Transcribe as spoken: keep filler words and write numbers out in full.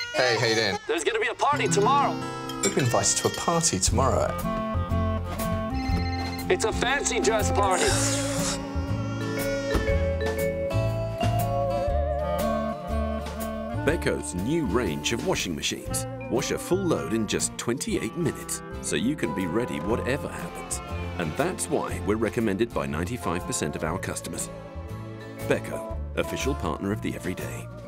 Hey, how you doing? There's gonna be a party tomorrow. We've been invited to a party tomorrow. It's a fancy dress party. Beko's new range of washing machines. Wash a full load in just twenty-eight minutes, so you can be ready whatever happens. And that's why we're recommended by ninety-five percent of our customers. Beko, official partner of the everyday.